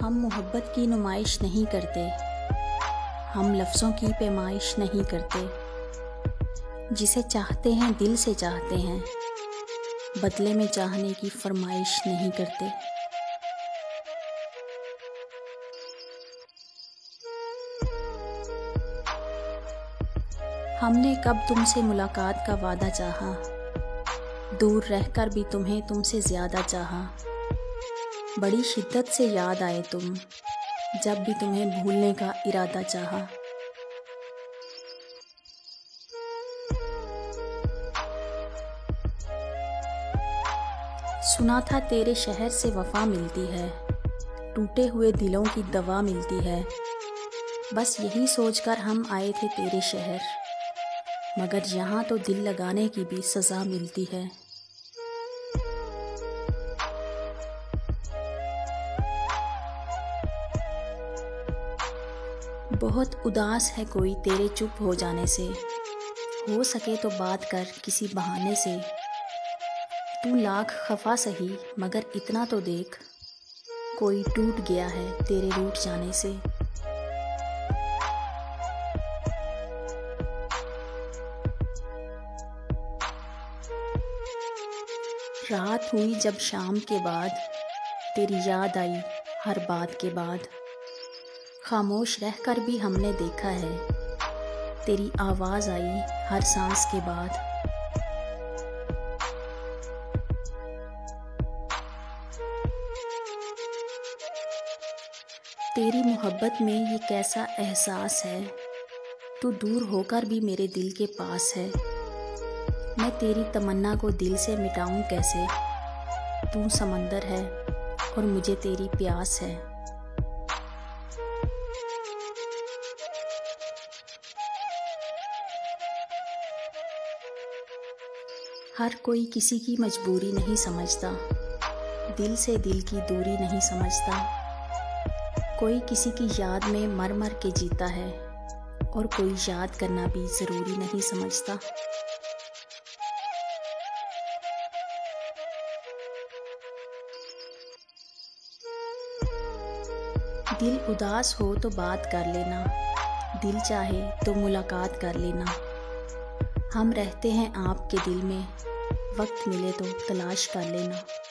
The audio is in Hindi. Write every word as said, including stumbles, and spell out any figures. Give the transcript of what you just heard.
हम मोहब्बत की नुमाइश नहीं करते, हम लफ्ज़ों की पैमाइश नहीं करते। जिसे चाहते हैं दिल से चाहते हैं, बदले में चाहने की फरमाइश नहीं करते। हमने कब तुमसे मुलाकात का वादा चाहा, दूर रहकर भी तुम्हें तुमसे ज़्यादा चाहा। बड़ी शिद्दत से याद आए तुम, जब भी तुम्हें भूलने का इरादा चाहा। सुना था तेरे शहर से वफ़ा मिलती है, टूटे हुए दिलों की दवा मिलती है। बस यही सोचकर हम आए थे तेरे शहर, मगर यहाँ तो दिल लगाने की भी सज़ा मिलती है। बहुत उदास है कोई तेरे चुप हो जाने से, हो सके तो बात कर किसी बहाने से। तू लाख खफा सही मगर इतना तो देख, कोई टूट गया है तेरे रूठ जाने से। रात हुई जब शाम के बाद, तेरी याद आई हर बात के बाद। खामोश रहकर भी हमने देखा है, तेरी आवाज़ आई हर सांस के बाद। तेरी मोहब्बत में ये कैसा एहसास है, तू दूर होकर भी मेरे दिल के पास है। मैं तेरी तमन्ना को दिल से मिटाऊं कैसे, तू समंदर है और मुझे तेरी प्यास है। हर कोई किसी की मजबूरी नहीं समझता, दिल से दिल की दूरी नहीं समझता। कोई किसी की याद में मर मर के जीता है, और कोई याद करना भी ज़रूरी नहीं समझता। दिल उदास हो तो बात कर लेना, दिल चाहे तो मुलाकात कर लेना। हम रहते हैं आपके दिल में, वक्त मिले तो तलाश कर लेना।